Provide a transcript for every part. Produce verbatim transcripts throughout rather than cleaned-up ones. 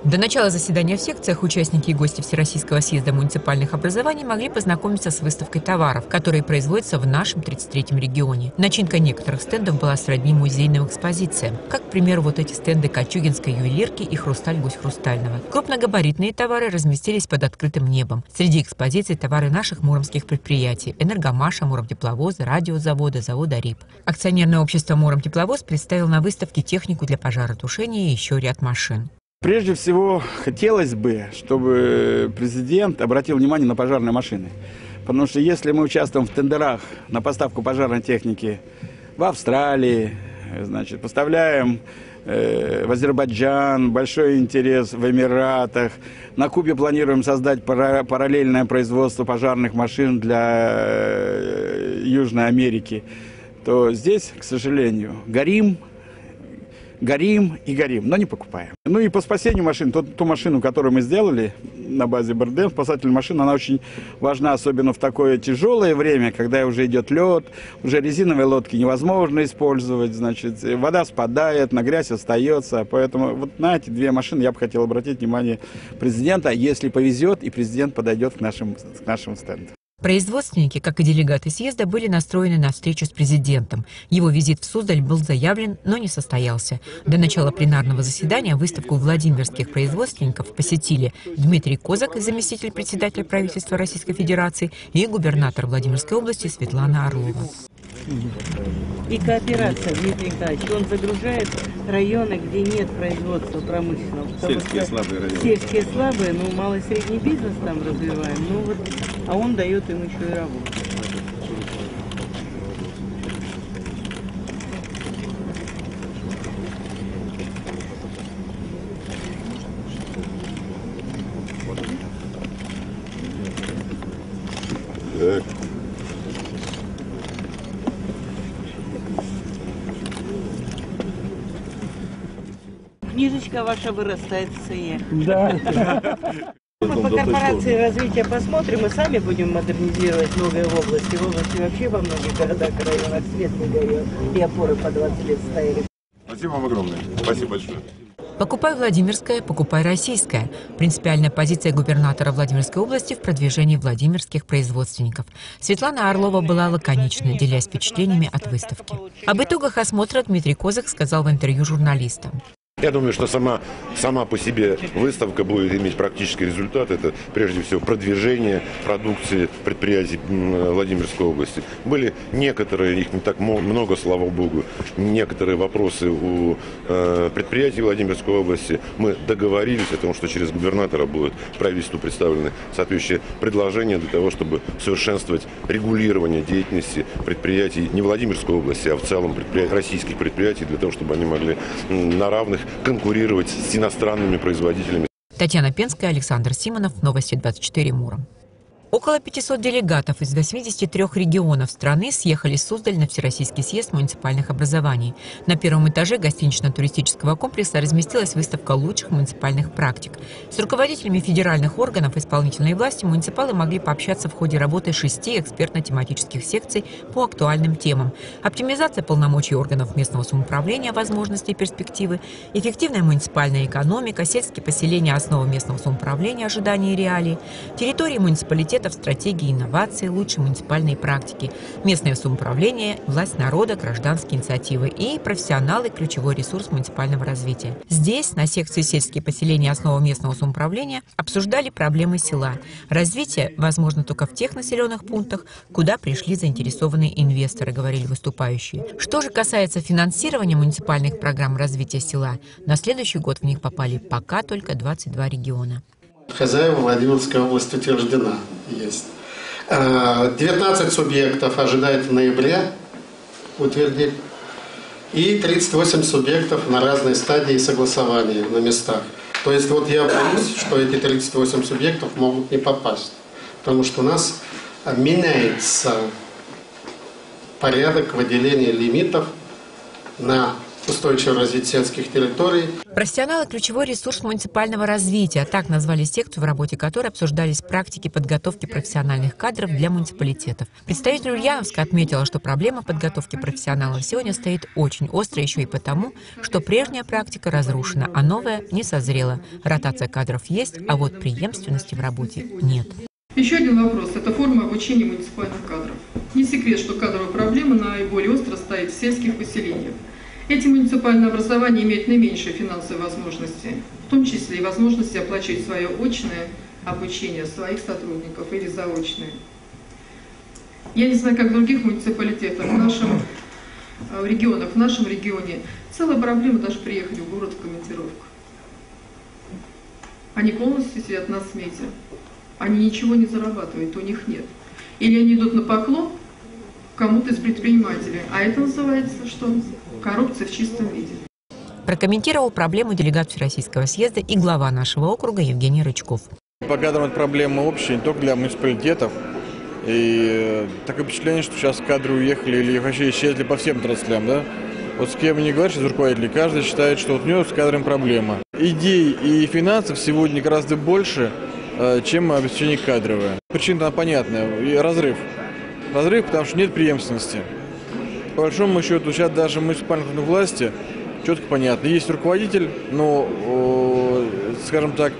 До начала заседания в секциях участники и гости Всероссийского съезда муниципальных образований могли познакомиться с выставкой товаров, которые производятся в нашем тридцать третьем регионе. Начинка некоторых стендов была сродни музейным экспозициям, как, к примеру, вот эти стенды кольчугинской ювелирки и хрусталь Гусь Хрустального. Крупногабаритные товары разместились под открытым небом. Среди экспозиций товары наших муромских предприятий: Энергомаша, Муромтепловоза, радиозавода, завода РИП. Акционерное общество Муромтепловоз представило на выставке технику для пожаротушения и еще ряд машин. Прежде всего, хотелось бы, чтобы президент обратил внимание на пожарные машины. Потому что если мы участвуем в тендерах на поставку пожарной техники в Австралии, значит, поставляем э, в Азербайджан, большой интерес в Эмиратах, на Кубе планируем создать пара параллельное производство пожарных машин для э, Южной Америки, то здесь, к сожалению, горим, горим и горим, но не покупаем. Ну и по спасению машин, ту, ту машину, которую мы сделали на базе Берден, спасательная машина, она очень важна, особенно в такое тяжелое время, когда уже идет лед, уже резиновые лодки невозможно использовать, значит, вода спадает, на грязь остается, поэтому вот на эти две машины я бы хотел обратить внимание президента, если повезет и президент подойдет к нашим, к нашим стендам. Производственники, как и делегаты съезда, были настроены на встречу с президентом. Его визит в Суздаль был заявлен, но не состоялся. До начала пленарного заседания выставку владимирских производственников посетили Дмитрий Козак, заместитель председателя правительства Российской Федерации, и губернатор Владимирской области Светлана Орлова. И кооперация, Дмитрий Николаевич, он загружает районы, где нет производства промышленного. Сельские слабые районы. Сельские слабые, ну, малый и средний бизнес там развиваем, ну, вот, а он дает им еще и работу. Так. Книжечка ваша вырастает в цене. Да. Мы по корпорации развития посмотрим, мы сами будем модернизировать многое в области. В области вообще во многих городах и районах свет не горел, и опоры по двадцать лет стояли. Спасибо вам огромное. Спасибо большое. «Покупай Владимирское, покупай российское» – принципиальная позиция губернатора Владимирской области в продвижении владимирских производственников. Светлана Орлова была лаконична, делясь впечатлениями от выставки. Об итогах осмотра Дмитрий Козак сказал в интервью журналистам. Я думаю, что сама, сама по себе выставка будет иметь практический результат. Это, прежде всего, продвижение продукции предприятий Владимирской области. Были некоторые, их не так много, слава богу, некоторые вопросы у э, предприятий Владимирской области. Мы договорились о том, что через губернатора будут правительству представлены соответствующие предложения для того, чтобы совершенствовать регулирование деятельности предприятий не Владимирской области, а в целом предприятий, российских предприятий, для того, чтобы они могли на равных конкурировать с иностранными производителями. Татьяна Пенская, Александр Симонов, Новости двадцать четыре, Муром. Около пятисот делегатов из восьмидесяти трёх регионов страны съехали в Суздаль на Всероссийский съезд муниципальных образований. На первом этаже гостинично-туристического комплекса разместилась выставка лучших муниципальных практик. С руководителями федеральных органов исполнительной власти муниципалы могли пообщаться в ходе работы шести экспертно-тематических секций по актуальным темам: оптимизация полномочий органов местного самоуправления, возможности и перспективы, эффективная муниципальная экономика, сельские поселения, основы местного самоуправления, ожидания и реалии, территории муниципалитета, в стратегии инноваций, лучшей муниципальной практики, местное самоуправление, власть народа, гражданские инициативы и профессионалы – ключевой ресурс муниципального развития. Здесь, на секции «Сельские поселения. Основы местного самоуправления», обсуждали проблемы села. Развитие возможно только в тех населенных пунктах, куда пришли заинтересованные инвесторы, говорили выступающие. Что же касается финансирования муниципальных программ развития села, на следующий год в них попали пока только двадцать два региона. Хозяева Владимирской области утверждена есть. девятнадцать субъектов ожидает в ноябре утвердить. И тридцать восемь субъектов на разной стадии согласования на местах. То есть вот я боюсь, что эти тридцать восемь субъектов могут не попасть. Потому что у нас меняется порядок выделения лимитов на устойчивое развитие сельских территорий. Профессионалы – ключевой ресурс муниципального развития. Так назвали секцию, в работе которой обсуждались практики подготовки профессиональных кадров для муниципалитетов. Представитель Ульяновска отметила, что проблема подготовки профессионалов сегодня стоит очень остро еще и потому, что прежняя практика разрушена, а новая не созрела. Ротация кадров есть, а вот преемственности в работе нет. Еще один вопрос – это форма обучения муниципальных кадров. Не секрет, что кадровая проблема наиболее остро стоит в сельских поселениях. Эти муниципальные образования имеют наименьшие финансовые возможности, в том числе и возможности оплачивать свое очное обучение своих сотрудников или заочное. Я не знаю, как в других муниципалитетах, в нашем в регионах, в нашем регионе целая проблема даже приехать в город в командировку. Они полностью сидят на смете, они ничего не зарабатывают, у них нет. Или они идут на поклон кому-то из предпринимателей, а это называется что? Коррупция в чистом виде. Прокомментировал проблему делегат Всероссийского съезда и глава нашего округа Евгений Рычков. По кадрам это проблема общая, не только для муниципалитетов. И такое впечатление, что сейчас кадры уехали или вообще исчезли по всем отраслям, да? Вот с кем не говоришь, из руководителей, каждый считает, что вот у него с кадрами проблема. Идей и финансов сегодня гораздо больше, чем обеспечение кадровое. Причина понятная, и разрыв. Разрыв, потому что нет преемственности. По большому счету, сейчас даже муниципальных власти четко понятно. Есть руководитель, но, скажем так,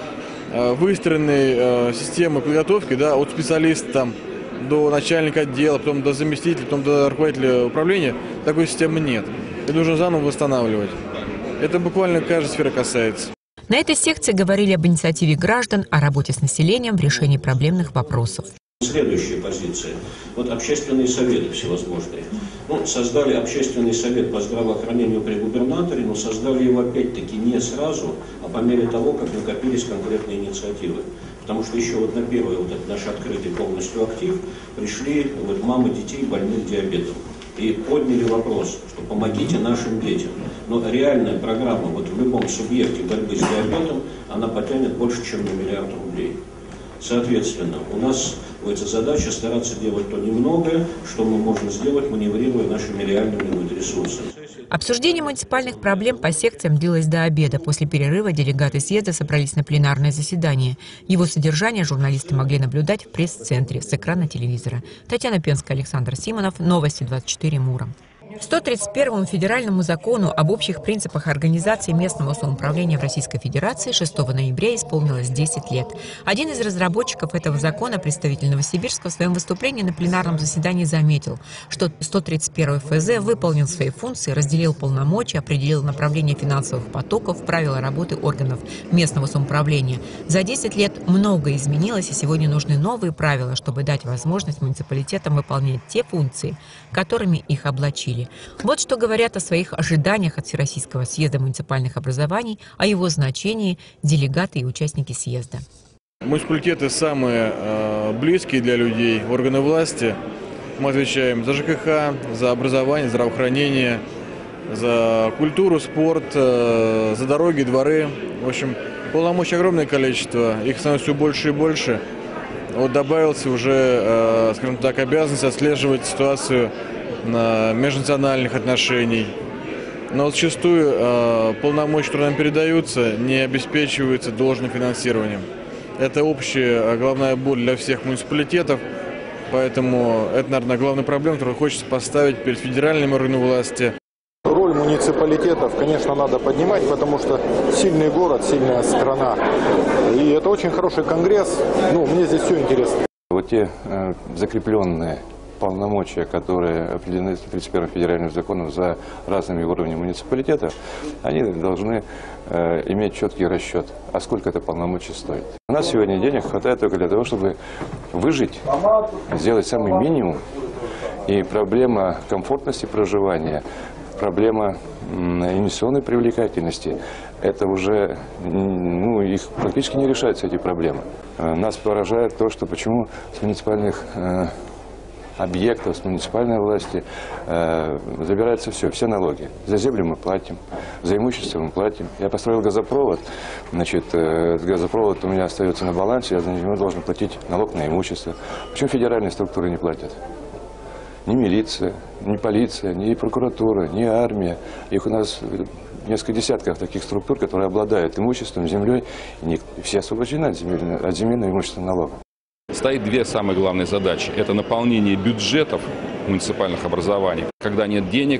выстроенной системы подготовки, да, от специалиста там, до начальника отдела, потом до заместителя, потом до руководителя управления, такой системы нет. И нужно заново восстанавливать. Это буквально каждой сферы касается. На этой секции говорили об инициативе граждан, о работе с населением в решении проблемных вопросов. Следующая позиция. Вот общественные советы всевозможные. Ну, создали общественный совет по здравоохранению при губернаторе, но создали его опять-таки не сразу, а по мере того, как накопились конкретные инициативы. Потому что еще вот на первый вот этот наш открытый полностью актив пришли вот мамы детей больных диабетом. И подняли вопрос, что помогите нашим детям. Но реальная программа вот в любом субъекте борьбы с диабетом, она потянет больше, чем на миллиард рублей. Соответственно, у нас эта задача стараться делать то немногое, что мы можем сделать, маневрируя нашими реальными ресурсами. Обсуждение муниципальных проблем по секциям длилось до обеда. После перерыва делегаты съезда собрались на пленарное заседание. Его содержание журналисты могли наблюдать в пресс-центре с экрана телевизора. Татьяна Пенская, Александр Симонов, Новости двадцать четыре Муром. сто тридцать первому федеральному закону об общих принципах организации местного самоуправления в Российской Федерации шестого ноября исполнилось десять лет. Один из разработчиков этого закона, представитель Новосибирска, в своем выступлении на пленарном заседании заметил, что сто тридцать первый эф зэ выполнил свои функции, разделил полномочия, определил направление финансовых потоков, правила работы органов местного самоуправления. За десять лет многое изменилось, и сегодня нужны новые правила, чтобы дать возможность муниципалитетам выполнять те функции, которыми их облачили. Вот что говорят о своих ожиданиях от Всероссийского съезда муниципальных образований, о его значении делегаты и участники съезда. Муниципалитеты самые э, близкие для людей, органы власти. Мы отвечаем за жэ ка ха, за образование, здравоохранение, за культуру, спорт, э, за дороги, дворы. В общем, полномочий огромное количество, их становится все больше и больше. Вот добавился уже, э, скажем так, обязанность отслеживать ситуацию на межнациональных отношений. Но зачастую э, полномочия, которые нам передаются, не обеспечиваются должным финансированием. Это общая головная боль для всех муниципалитетов, поэтому это, наверное, главная проблема, которую хочется поставить перед федеральными органами власти. Роль муниципалитетов, конечно, надо поднимать, потому что сильный город, сильная страна. И это очень хороший конгресс. Ну, мне здесь все интересно. Вот те э, закрепленные полномочия, которые определены тридцать первым федеральным законом за разными уровнями муниципалитета, они должны э, иметь четкий расчет, а сколько это полномочий стоит. У нас сегодня денег хватает только для того, чтобы выжить, сделать самый минимум. И проблема комфортности проживания, проблема инвестиционной привлекательности, это уже, ну, их практически не решаются, эти проблемы. Нас поражает то, что почему с муниципальных э, объектов, с муниципальной власти э, забирается все, все налоги. За землю мы платим, за имущество мы платим. Я построил газопровод, значит, э, газопровод у меня остается на балансе, я за него должен платить налог на имущество. Почему федеральные структуры не платят? ни милиция, ни полиция, ни прокуратура, ни армия. Их у нас несколько десятков таких структур, которые обладают имуществом, землей, и не все освобождены от земельного, от земельного имущественного налога. Стоит две самые главные задачи. Это наполнение бюджетов муниципальных образований. Когда нет денег,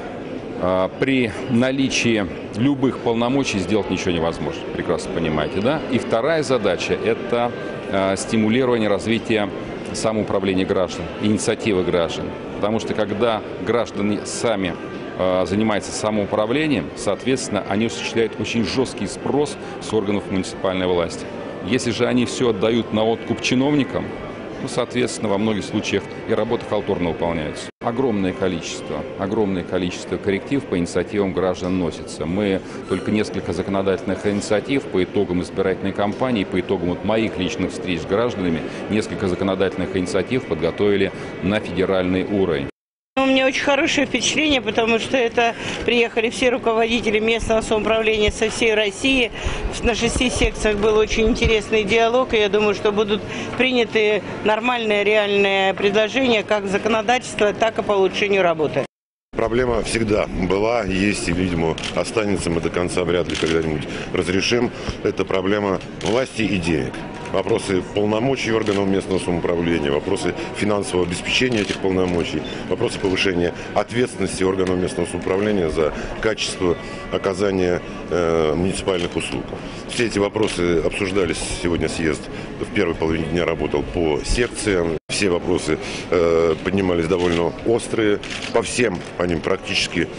при наличии любых полномочий сделать ничего невозможно. Прекрасно понимаете, да? И вторая задача – это стимулирование развития самоуправления граждан, инициативы граждан. Потому что когда граждане сами занимаются самоуправлением, соответственно, они осуществляют очень жесткий спрос с органов муниципальной власти. Если же они все отдают на откуп чиновникам, ну, соответственно, во многих случаях и работа халтурно выполняется. Огромное количество, огромное количество корректив по инициативам граждан носится. Мы только несколько законодательных инициатив по итогам избирательной кампании, по итогам вот моих личных встреч с гражданами, несколько законодательных инициатив подготовили на федеральный уровень. У меня очень хорошее впечатление, потому что это приехали все руководители местного самоуправления со всей России. На шести секциях был очень интересный диалог, и я думаю, что будут приняты нормальные, реальные предложения как законодательства, так и по улучшению работы. Проблема всегда была, есть и, видимо, останется, мы до конца вряд ли когда-нибудь разрешим. Это проблема власти и денег. Вопросы полномочий органов местного самоуправления, вопросы финансового обеспечения этих полномочий, вопросы повышения ответственности органов местного самоуправления за качество оказания э, муниципальных услуг. Все эти вопросы обсуждались сегодня, съезд в первой половине дня работал по секциям. Все вопросы э, поднимались довольно острые, по всем по ним практически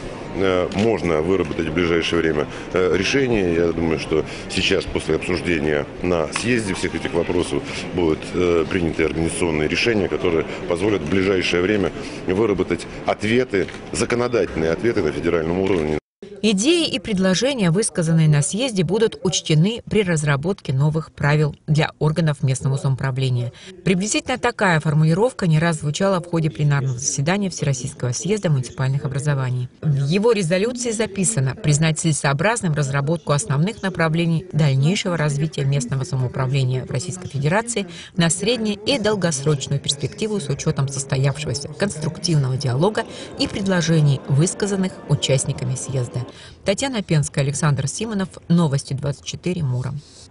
можно выработать в ближайшее время решение. Я думаю, что сейчас, после обсуждения на съезде всех этих вопросов, будут приняты организационные решения, которые позволят в ближайшее время выработать ответы, законодательные ответы на федеральном уровне. Идеи и предложения, высказанные на съезде, будут учтены при разработке новых правил для органов местного самоуправления. Приблизительно такая формулировка не раз звучала в ходе пленарного заседания Всероссийского съезда муниципальных образований. В его резолюции записано признать целесообразным разработку основных направлений дальнейшего развития местного самоуправления в Российской Федерации на среднюю и долгосрочную перспективу с учетом состоявшегося конструктивного диалога и предложений, высказанных участниками съезда. Татьяна Пенская, Александр Симонов. Новости двадцать четыре. Муром.